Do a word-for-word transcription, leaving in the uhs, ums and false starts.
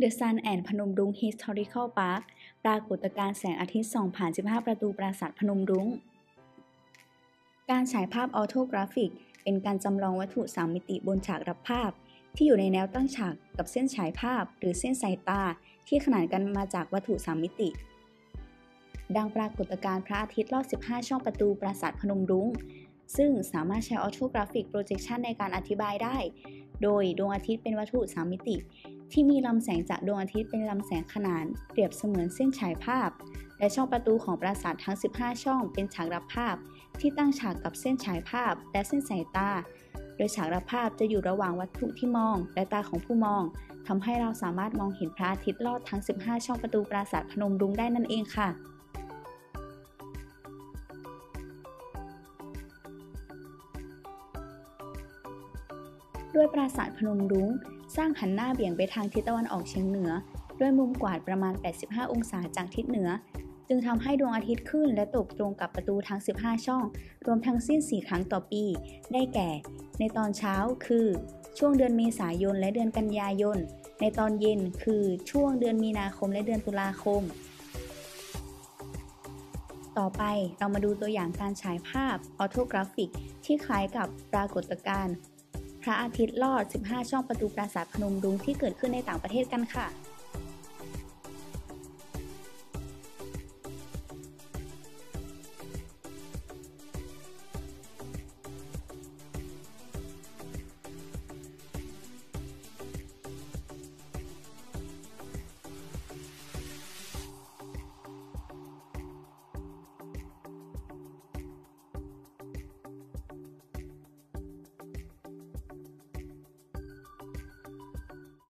The Sun and พนมรุ้ง Historical Park ปรากฏการณ์แสงอาทิตย์ส่องผ่านสิบห้าประตูปราสาทพนมรุ้งการฉายภาพออโทกราฟิกเป็นการจำลองวัตถุสามมิติบนฉากรับภาพที่อยู่ในแนวตั้งฉากกับเส้นฉายภาพหรือเส้นสายตาที่ขนานกันมาจากวัตถุสามมิติดังปรากฏการณ์พระอาทิตย์รอบสิบห้าช่องประตูปราสาทพนมรุ้งซึ่งสามารถใช้ออโทกราฟิกโปรเจคชันในการอธิบายได้โดยดวงอาทิตย์เป็นวัตถุสามมิติที่มีลำแสงจากดวงอาทิตย์เป็นลำแสงขนานเปรียบเสมือนเส้นฉายภาพและช่องประตูของปราสาททั้งสิบห้าช่องเป็นฉากรับภาพที่ตั้งฉากกับเส้นฉายภาพและเส้นสายตาโดยฉากรับภาพจะอยู่ระหว่างวัตถุที่มองและตาของผู้มองทำให้เราสามารถมองเห็นพระอาทิตย์ลอดทั้งสิบห้าช่องประตูปราสาทพนมรุ้งได้นั่นเองค่ะด้วยปราสาทพนมรุ้งสร้างหันหน้าเบี่ยงไปทางทิศตะวันออกเฉียงเหนือด้วยมุมกวาดประมาณแปดสิบห้าองศาจากทิศเหนือจึงทำให้ดวงอาทิตย์ขึ้นและตกตรงกับประตูทั้งสิบห้าช่องรวมทั้งสิ้นสี่ครั้งต่อปีได้แก่ในตอนเช้าคือช่วงเดือนเมษายนและเดือนกันยายนในตอนเย็นคือช่วงเดือนมีนาคมและเดือนตุลาคมต่อไปเรามาดูตัวอย่างการฉายภาพออโทกราฟิกที่คล้ายกับปรากฏการณ์พระอาทิตย์ลอดสิบห้าช่องประตูปราสาทพนมรุ้งที่เกิดขึ้นในต่างประเทศกันค่ะ